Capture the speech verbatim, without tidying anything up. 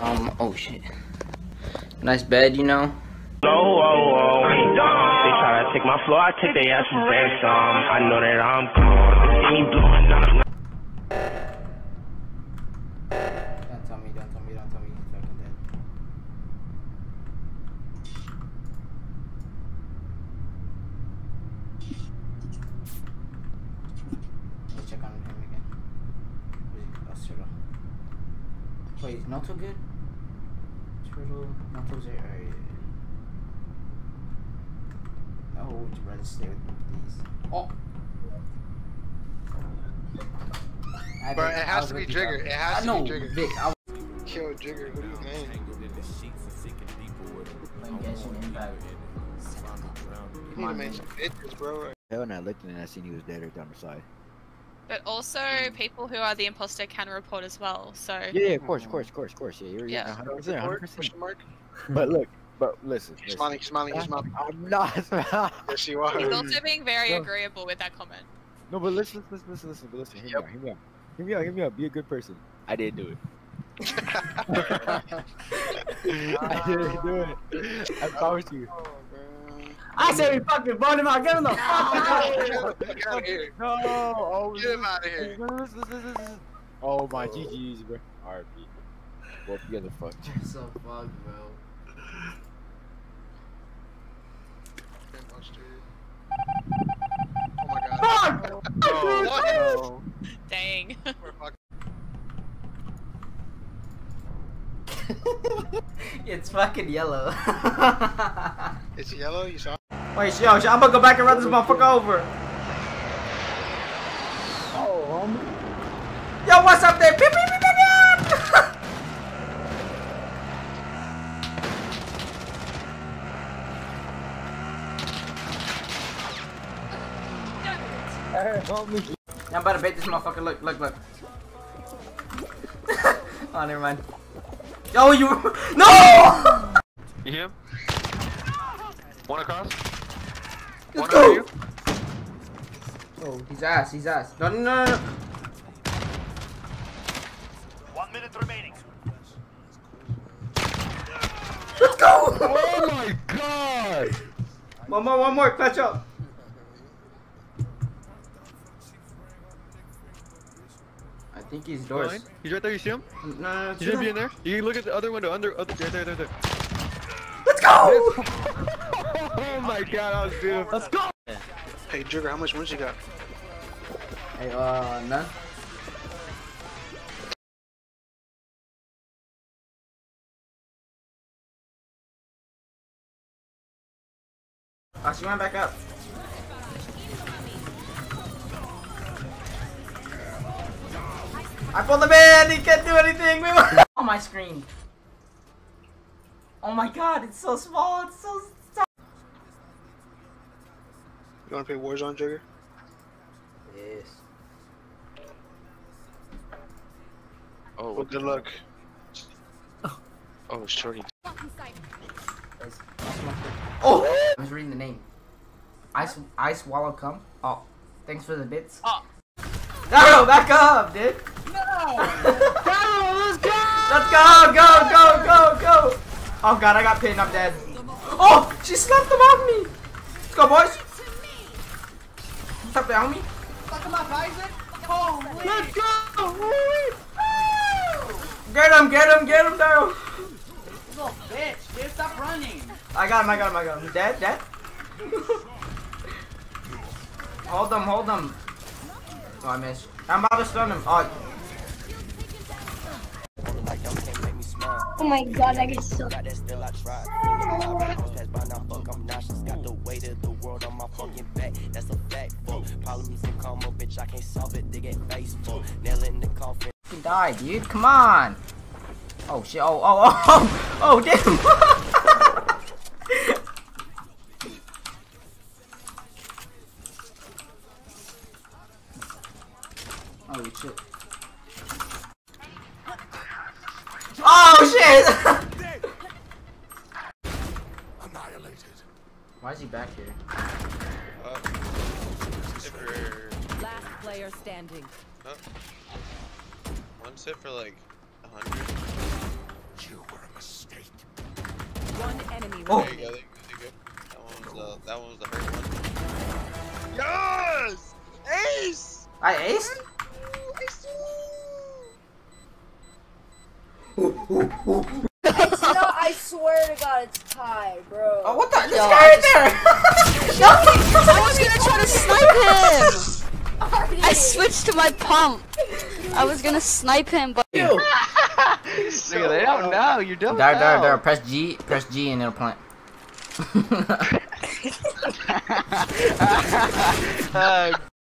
Um, oh shit. Nice bed, you know? Oh, oh, oh. They try to take my floor, I take their asses back some. I know that I'm gone. See me blowing up. Don't tell me, don't tell me, don't tell me he's fucking dead. Let's check on him again. Wait, oh, Turtle. Wait, not so good? Turtle, not so good. Alright. No, would you rather stay with me, please? Oh! I Bro, think it I has was to be with you, Jigger. bro. It has I to know, be Jigger. Vic, I was Kill Jigger. What is his name? playing Genshin Impact. You need to make some bitches, bro. Hell, when I looked and I seen he was dead right down the side. But also, people who are the imposter can report as well, so... Yeah, yeah, of course, of course, of course, of course. Yeah, you're Yeah. one hundred percent, one hundred percent. Question mark? But look, but listen. He's listen. smiling, he's smiling, he's smiling. I'm not. Yes, you are. He's also being very No. agreeable with that comment. No, but listen, listen, listen, listen, but listen. Hear me out, hear me out. Hear me out, hear me out. Be a good person. I didn't do it. I didn't do it. I promise you. I said we fucking vote him out. Get him the fuck out. Get out of here. No. Oh, Get him out of here. listen, listen, listen, listen. Oh my G G's, bro. R P. Well, together, fuck. You're so fucked, bro. Oh my god. Oh, What? no. Dang. We're fucked. It's fucking yellow. It's yellow, you saw? Wait, yo, I'm gonna go back and run this motherfucker over. Oh, homie. Yo, what's up there? Pew, pew, pew, pew, pew. Hey, homie. I'm about to bait this motherfucker. Look, look, look. Oh, never mind. Yo, you. No! You hear him? One across. Let's One go. over you. Oh, he's ass, he's ass. No, no, no, no. One minute remaining. Let's go! Oh my god! One more, one more, clutch up. I think he's doors. Fine. He's right there. You see him? No, no, no. He's gonna be in there. You can look at the other window. Under, other, right there, right there. Let's go! Oh my god, I was beautiful. Let's go! Hey, Jigger, how much wounds you got? Hey, uh, none. Oh, she went back up. I pulled him in! He can't do anything! On my screen. Oh my god, it's so small, it's so... You wanna play Warzone, Jigger? Yes. Oh, Well, good luck. oh, shorty. Oh! I was reading the name. Ice, ice wallow cum. Oh, thanks for the bits. Oh. Daryl, back up, dude. No! Daryl, let's go! Let's go, go, go, go, go! Oh god, I got pinned. I'm dead. Oh, she slapped them off me. Let's go, boys. Stop down me. Fuck him up, Isaac. Holy. Let's go! Get him, get him, get him, Daryl. Little bitch, dude, stop running. I got him, I got him, I got him. Dead, dead. Hold him, hold him. Oh, I missed. I'm about to stun him. Oh. Oh my god, I get so. You can die, dude. Come on. Oh shit. Oh, oh, oh, oh, oh, damn. Holy shit. Oh shit! Why is he back here? Uh, Last player standing. Huh? One sit for like a hundred. One enemy. Oh. There you go. There you go. That one was the. That one was the hurt one. Yes. Ace. I aced? No, I swear to God, it's tied, bro. Oh, what the? This guy right there! I was gonna try to snipe him! I switched to my pump. I was gonna snipe him, but You. Nigga, they don't know. You're doing There, there, there. Press G, press G, and it'll plant. Uh,